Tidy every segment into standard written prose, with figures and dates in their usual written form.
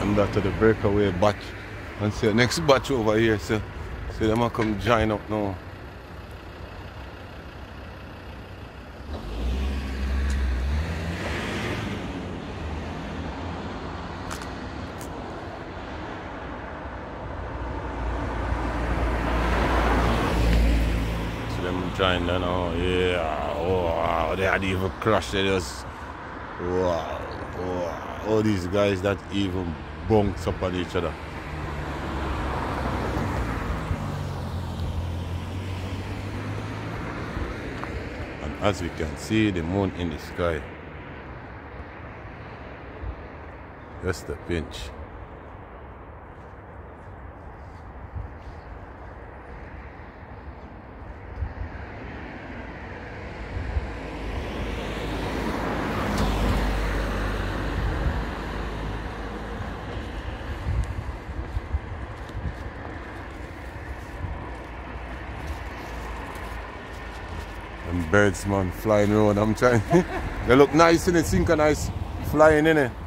And that to the breakaway batch. And see the next batch over here, so them will come join up now. So them join there now, yeah. Oh, wow. They had even crashed, they just wow. Wow. All these guys that even bunks up on each other. And as we can see, the moon in the sky. Just a pinch. And birds, man, flying around. I'm trying. They look nice in it, synchronized, flying in it.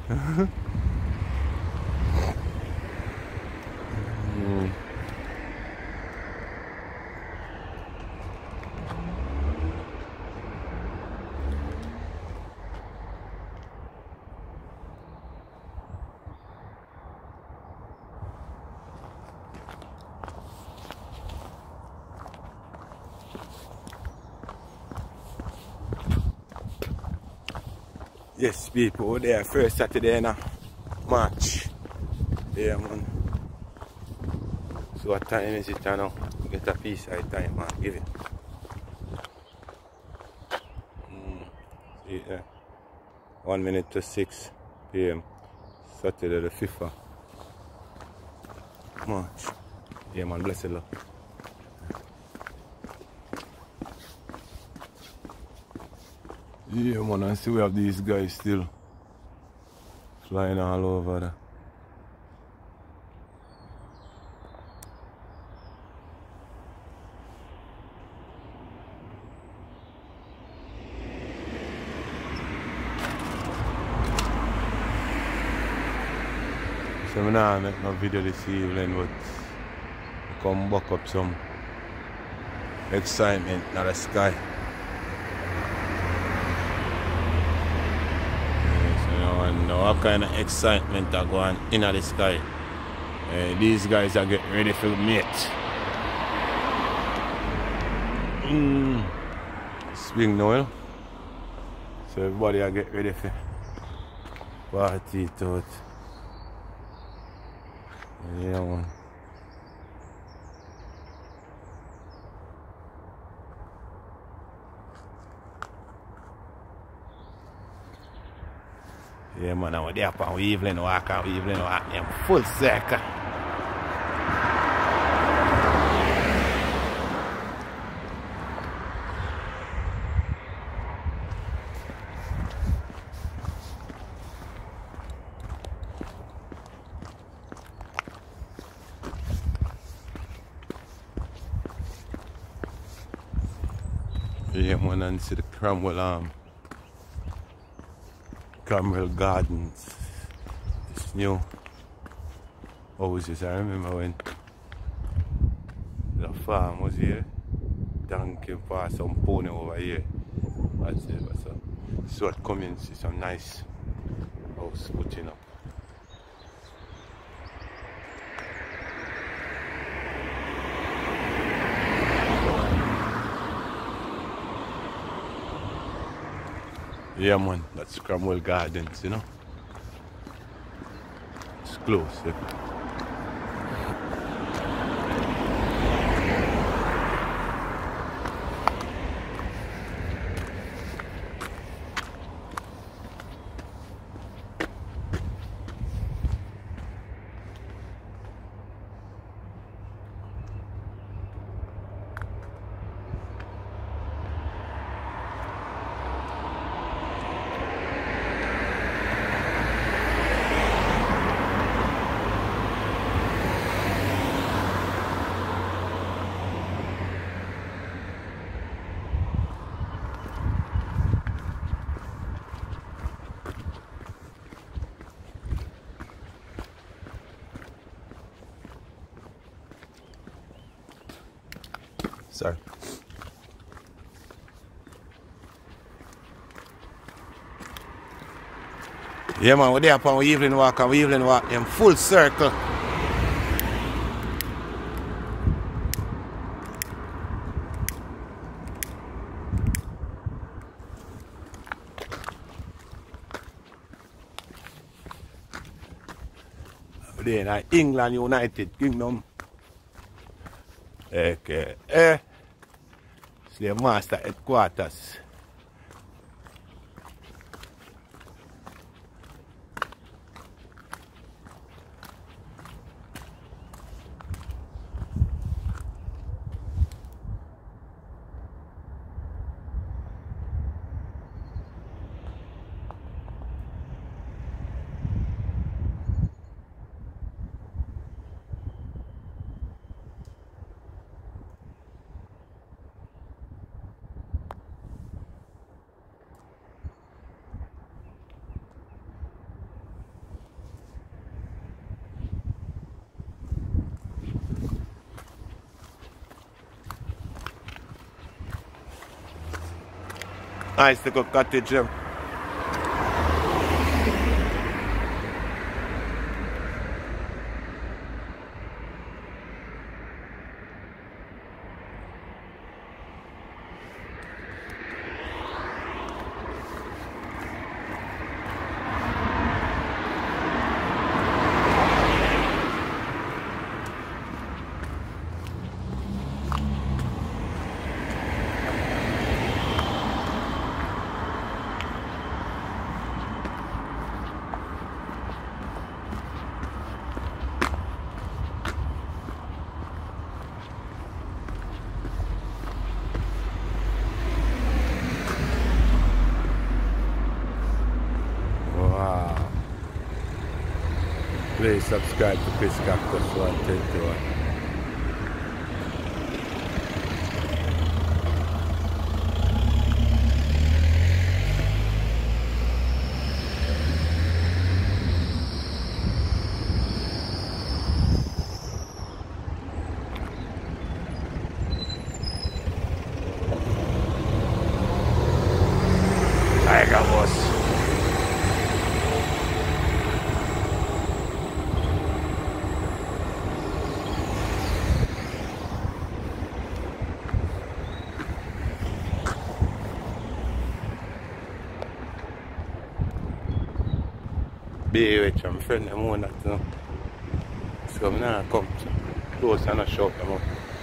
Yes, people, we're there first Saturday in March. Yeah, man. So what time is it now? Get a piece of time, man. Give it. See, 1 minute to 6 p.m. Saturday the 5th of March. Yeah, man. Bless the Lord. Yeah, man, and see we have these guys still flying all over there. So I'm not make no video this evening, but I come back up some excitement in the sky. What kind of excitement are going in the sky. These guys are getting ready for mate. Spring now, so everybody are getting ready for party it out. Yeah, man. Yeah, man, I'm there upon Evelyn walk and Evelyn walk in full circle. Yeah, man, and see the Cromwell Gardens. This new houses. I remember when the farm was here. Donkey past some pony over here. That's it. So what coming, see some nice house putting up. Yeah, man, that's Cromwell Gardens, you know. It's close, yeah. Sorry. Yeah man, we're there upon our evening walk and we evening walk in full circle. We're in England United Kingdom. Okay. Slave Master headquarters. Nice little cottage. Please subscribe to Chris Cactus 121. Tiger Boss. Be with my friend them on that, you know. So I'm not come close and not shout them up.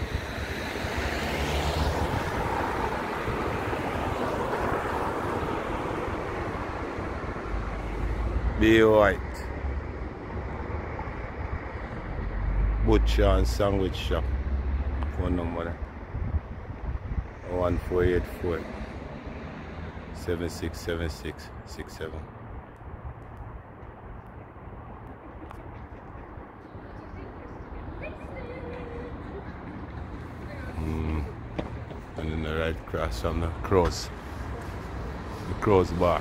Be White. Butcher and Sandwich Shop. Phone number there. 1484 767667. And then the right cross on the crossbar.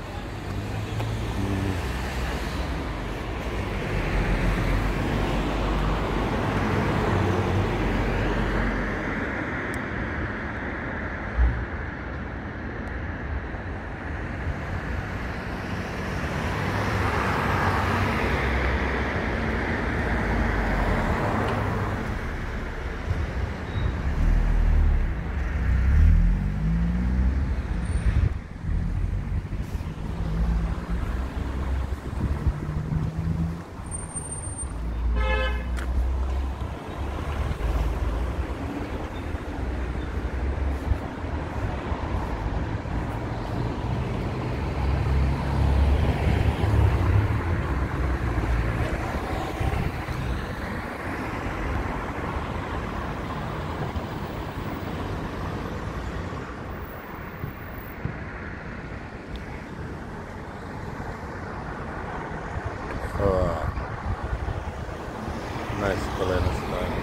Nice color in the style.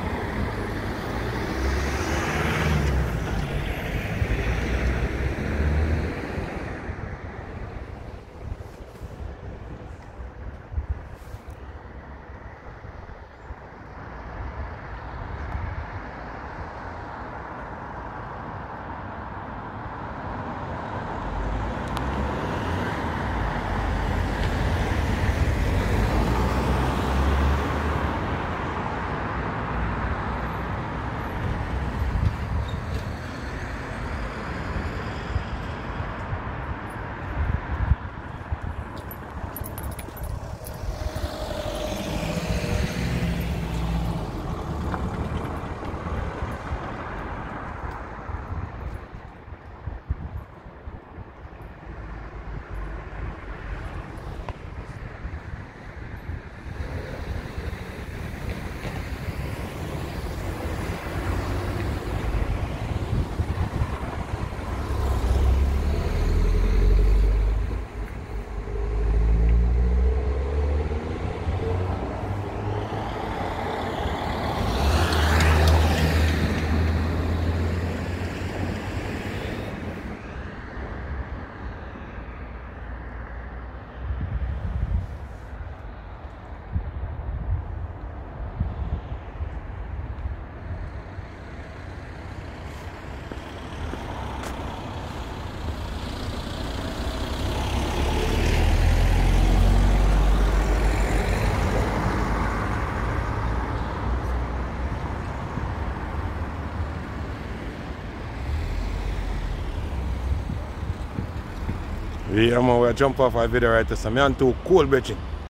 Yeah, man, we'll jump off our video right there. So, I'm too cold, bitch.